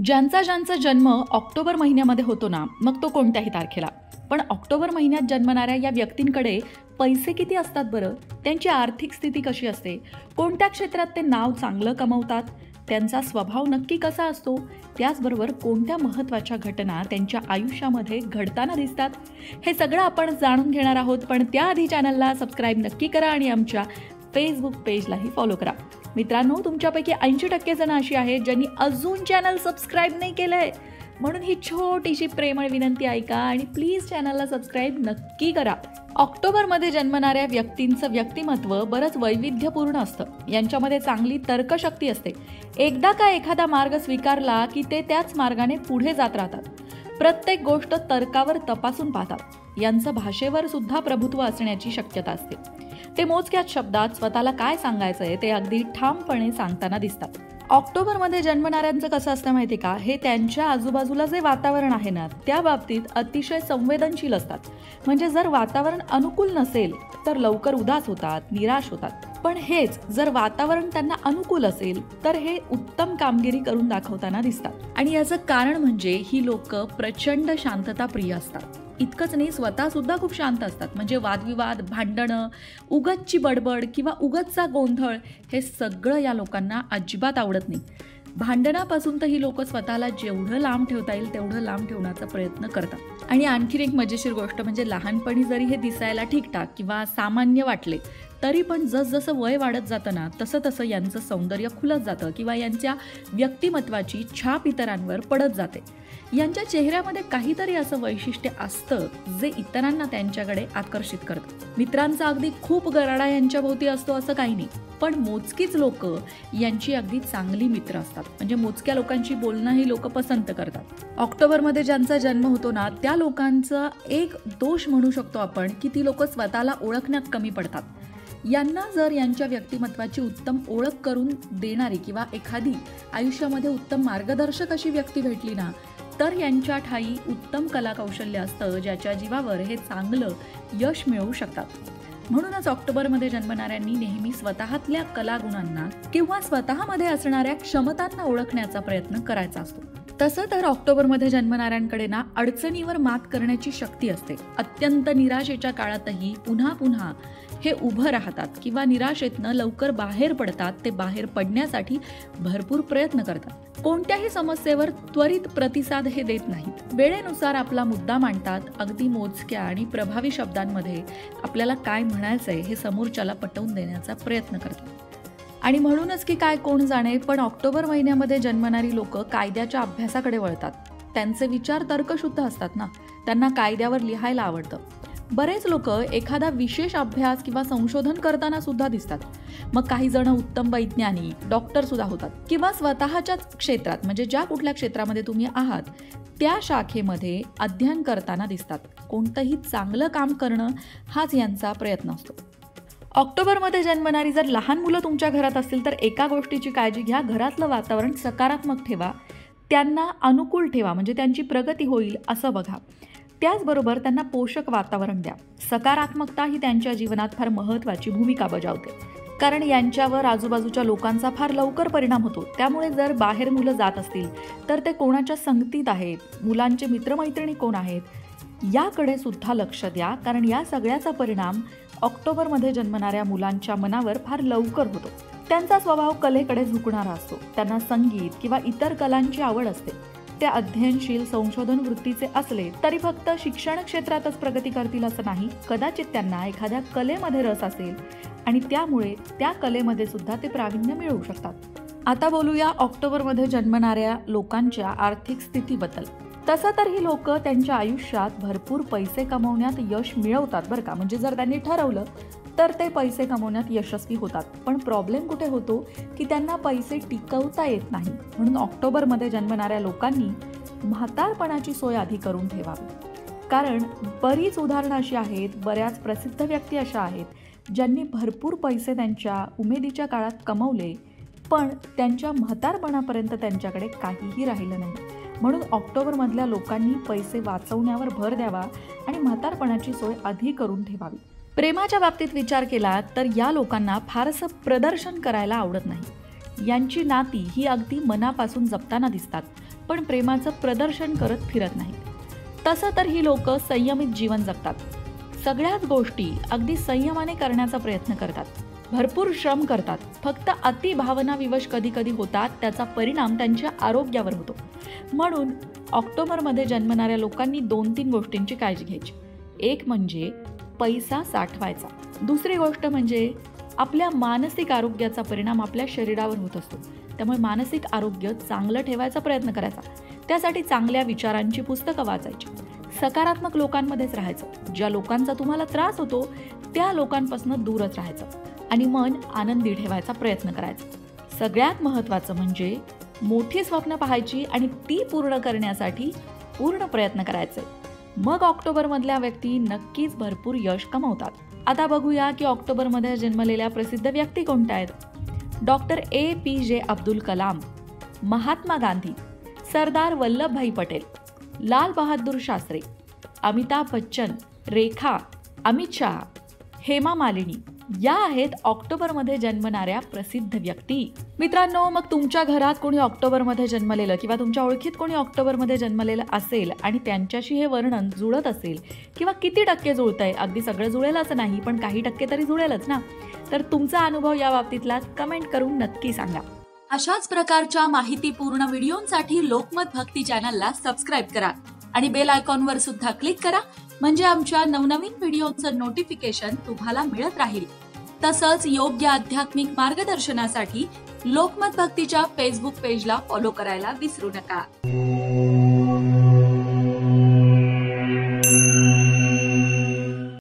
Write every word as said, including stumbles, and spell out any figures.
ज्यांचा ज्यांचा जन्म ऑक्टोबर महिन्यामध्ये होतो ना, मग तो कोणत्याही तारखेला, पण ऑक्टोबर महिन्यात जन्मणाऱ्या या व्यक्तींकडे पैसे किती असतात बरं? त्यांची आर्थिक स्थिती कशी असते? कोणत्या क्षेत्रात ते नाव चांगलं कमवतात? त्यांचा स्वभाव नक्की कसा असतो? त्याचबरोबर कोणत्या महत्त्वाच्या घटना त्यांच्या आयुष्यामध्ये घडताना दिसतात? हे सगळं आपण जाणून घेणार आहोत, पण त्याआधी चॅनलला सबस्क्राईब नक्की करा आणि आमच्या फेसबुक पेजलाही फॉलो करा. मित्रांनो, तुमच्यापैकी ऐंशी टक्के जण अशी आहेत ज्यांनी अजून चॅनल सबस्क्राईब नाही केलंय, म्हणून ही छोटीशी प्रेमळ विनंती ऐका आणि प्लीज चॅनलला सबस्क्राईब नक्की करा. ऑक्टोबरमध्ये जन्मणाऱ्या व्यक्तींचं व्यक्तिमत्व बरंच वैविध्यपूर्ण असतं. यांच्यामध्ये चांगली तर्कशक्ती असते. एकदा का एखादा मार्ग स्वीकारला की ते त्याच मार्गाने पुढे जात राहतात. प्रत्येक गोष्ट तर्कावर तपासून पाहतात. यांचं भाषेवर सुद्धा प्रभुत्व असण्याची शक्यता असते. ते मोजक्याच शब्दात स्वतःला काय सांगायचंय ते अगदी ठामपणे सांगताना दिसतात. ऑक्टोबरमध्ये जन्मणाऱ्यांचं कसं असतं माहिती का? हे त्यांच्या आजूबाजूला जे वातावरण आहे ना, त्या बाबतीत अतिशय संवेदनशील असतात. म्हणजे जर वातावरण अनुकूल नसेल तर लवकर उदास होतात, निराश होतात. पण हेच जर वातावरण त्यांना अनुकूल असेल तर हे उत्तम कामगिरी करून दाखवताना दिसतात. आणि याचं कारण म्हणजे ही लोक प्रचंड शांतता प्रिय असतात. इतकंच नाही, स्वतः सुद्धा खूप शांत असतात. म्हणजे वादविवाद, भांडणं, उगतची बडबड किंवा उगतचा गोंधळ हे सगळं या लोकांना अजिबात आवडत नाही. भांडणापासून तर ही लोक स्वतःला जेवढं लांब ठेवता येईल तेवढं लांब ठेवण्याचा प्रयत्न करतात. आणि आणखीन एक मजेशीर गोष्ट म्हणजे लहानपणी जरी हे दिसायला ठीकठाक किंवा सामान्य वाटले तरी पण जसजसं वय वाढत जातं ना, तसं तसं यांचं सौंदर्य खुलत जातं किंवा यांच्या व्यक्तिमत्वाची छाप इतरांवर पडत जाते. यांच्या चेहऱ्यामध्ये काहीतरी असं वैशिष्ट्य असतं जे इतरांना त्यांच्याकडे आकर्षित करतं. मित्रांचा अगदी खूप गराडा यांच्या भोवती असतो असं काही नाही, पण मोजकीच लोक यांची अगदी चांगली मित्र असतात. म्हणजे मोजक्या लोकांची बोलणं ही लोक पसंत करतात. ऑक्टोबरमध्ये ज्यांचा जन्म होतो ना, त्या लोकांचा एक दोष म्हणू शकतो आपण की ती लोक स्वतःला ओळखण्यात कमी पडतात. यांना जर यांच्या व्यक्तिमत्वाची उत्तम ओळख करून देणारी किंवा एखादी आयुष्यामध्ये उत्तम मार्गदर्शक अशी व्यक्ती भेटली ना, तर यांच्या ठाई उत्तम कलाकौशल्य असतं, ज्याच्या जीवावर हे चांगलं यश मिळवू शकतात. म्हणूनच ऑक्टोबरमध्ये जन्मणाऱ्यांनी नेहमी स्वतःतल्या कलागुणांना किंवा स्वतःमध्ये असणाऱ्या क्षमतांना ओळखण्याचा प्रयत्न करायचा असतो. तसं तर ऑक्टोबरमध्ये जन्मणाऱ्यांकडे ना अडचणीवर मात करण्याची शक्ती असते. अत्यंत निराशेच्या काळातही पुन्हा पुन्हा हे उभं राहतात किंवा निराशेतनं लवकर बाहेर पडतात. ते बाहेर पडण्यासाठी भरपूर प्रयत्न करतात. कोणत्याही समस्येवर त्वरित प्रतिसाद हे देत नाहीत. वेळेनुसार आपला मुद्दा मांडतात. अगदी मोजक्या आणि प्रभावी शब्दांमध्ये आपल्याला काय म्हणायचंय हे समोरच्याला पटवून देण्याचा प्रयत्न करतात. आणि म्हणूनच की काय कोण जाणे, पण ऑक्टोबर महिन्यामध्ये जन्मणारी लोक कायद्याच्या अभ्यासाकडे वळतात. त्यांचे विचार तर्कशुद्ध असतात ना, त्यांना कायद्यावर लिहायला आवडतं. बरेच लोक एखादा विशेष अभ्यास किंवा संशोधन करताना सुद्धा दिसतात. मग काही जण उत्तम वैज्ञानिक, डॉक्टर सुद्धा होतात किंवा स्वतःच्याच क्षेत्रात म्हणजे ज्या कुठल्या क्षेत्रामध्ये तुम्ही आहात त्या शाखेमध्ये अध्ययन करताना दिसतात. कोणतंही चांगलं काम करणं हाच यांचा प्रयत्न असतो. ऑक्टोबरमध्ये जन्मणारी जर लहान मुलं तुमच्या घरात असतील तर एका गोष्टीची काळजी घ्या, घरातलं वातावरण सकारात्मक ठेवा, त्यांना अनुकूल ठेवा, म्हणजे त्यांची प्रगती होईल असं बघा. त्याचबरोबर त्यांना पोषक वातावरण द्या. सकारात्मकता ही त्यांच्या जीवनात फार महत्त्वाची भूमिका बजावते, कारण यांच्यावर आजूबाजूच्या लोकांचा फार लवकर परिणाम होतो. त्यामुळे जर बाहेर मुलं जात असतील तर ते कोणाच्या संगतीत आहेत, मुलांचे मित्रमैत्रिणी कोण आहेत, याकडे सुद्धा लक्ष द्या, कारण या सगळ्याचा परिणाम ऑक्टोबरमध्ये जन्मणाऱ्या मुलांच्या मनावर फार लवकर होतो. त्यांचा स्वभाव कलेकडे झुकणारा असतो. त्यांना संगीत किंवा इतर कलांची आवड असते. ते अध्ययनशील, संशोधन वृत्तीचे असले तरी फक्त शिक्षण क्षेत्रातच प्रगती करतील असं नाही. कदाचित त्यांना एखाद्या कलेमध्ये रस असेल आणि त्यामुळे त्या कलेमध्ये सुद्धा ते प्रावीण्य मिळवू शकतात. आता बोलूया ऑक्टोबरमध्ये जन्मणाऱ्या लोकांच्या आर्थिक स्थितीबद्दल. तसं तर ही लोक त्यांच्या आयुष्यात भरपूर पैसे कमवण्यात यश मिळवतात बरं का. म्हणजे जर त्यांनी ठरवलं तर ते पैसे कमवण्यात यशस्वी होतात. पण प्रॉब्लेम कुठे होतो की त्यांना पैसे टिकवता येत नाही. म्हणून ऑक्टोबरमध्ये जन्मणाऱ्या लोकांनी म्हातारपणाची सोय आधी करून ठेवावी. कारण बरीच उदाहरणं अशी आहेत, बऱ्याच प्रसिद्ध व्यक्ती अशा आहेत ज्यांनी भरपूर पैसे त्यांच्या उमेदीच्या काळात कमवले, पण त्यांच्या म्हातारपणापर्यंत त्यांच्याकडे काहीही राहिलं नाही. म्हणून ऑक्टोबरमधल्या लोकांनी पैसे वाचवण्यावर भर द्यावा आणि म्हातारपणाची सोय आधी करून ठेवावी. प्रेमाच्या बाबतीत विचार केला तर या लोकांना फारसं प्रदर्शन करायला आवडत नाही. यांची नाती ही अगदी मनापासून जपताना दिसतात, पण प्रेमाचं प्रदर्शन करत फिरत नाहीत। तसं तर ही लोक संयमित जीवन जगतात, सगळ्याच गोष्टी अगदी संयमाने करण्याचा प्रयत्न करतात, भरपूर श्रम करतात, फक्त अति भावना विवश कधी कधी होतात, त्याचा परिणाम त्यांच्या आरोग्यावर होतो। म्हणून ऑक्टोबरमध्ये जन्मणाऱ्या लोकांनी दोन तीन गोष्टींची काळजी घ्यायची। एक म्हणजे पैसा साठवायचा, दुसरी गोष्ट म्हणजे आपल्या मानसिक आरोग्याचा परिणाम आपल्या शरीरावर होत असतो, त्यामुळे मानसिक आरोग्य चांगलं ठेवायचा प्रयत्न करायचा। त्यासाठी चांगल्या विचारांची पुस्तकं वाचायची, सकारात्मक लोकांमध्येच राहायचं, ज्या लोकांचा तुम्हाला त्रास होतो त्या लोकांपासून दूरच राहायचं आणि मन आनंदी ठेवायचा प्रयत्न करायचा। सगळ्यात महत्त्वाचं म्हणजे मोठी स्वप्न पाहायची आणि ती पूर्ण करण्यासाठी पूर्ण प्रयत्न करायचे, मग ऑक्टोबरमधल्या व्यक्ती नक्कीच भरपूर यश कमवतात। आता बघूया की ऑक्टोबरमध्ये जन्मलेल्या प्रसिद्ध व्यक्ती कोणत्या आहेत। डॉक्टर ए पी जे अब्दुल कलाम, महात्मा गांधी, सरदार वल्लभभाई पटेल, लाल बहादूर शास्त्री, अमिताभ बच्चन, रेखा, अमित शहा, हेमा मालिनी या आहेत ऑक्टोबरमध्ये जन्मणाऱ्या प्रसिद्ध व्यक्ती। मित्रांनो, मग तुमच्या घरात कोणी ऑक्टोबरमध्ये जन्मलेलं किंवा तुमच्या ओळखीत कोणी ऑक्टोबरमध्ये जन्मलेलं असेल आणि त्यांच्याशी हे वर्णन जुळत असेल किंवा किती टक्के जुळतंय, अगदी सगळं जुळेल असं नाही पण काही टक्के तरी जुळेलच ना, तर तुमचा अनुभव या बाबतीतला कमेंट करून नक्की सांगा। अशाच प्रकारच्या माहितीपूर्ण व्हिडिओंसाठी लोकमत भक्ती चॅनलला सबस्क्राईब करा आणि बेल आयकॉनवर सुद्धा क्लिक करा, म्हणजे आमच्या नवनवीन व्हिडिओचं नोटिफिकेशन तुम्हाला मिळत राहील। तसंच योग्य आध्यात्मिक मार्गदर्शनासाठी लोकमत भक्तीच्या फेसबुक पेजला फॉलो करायला विसरू नका।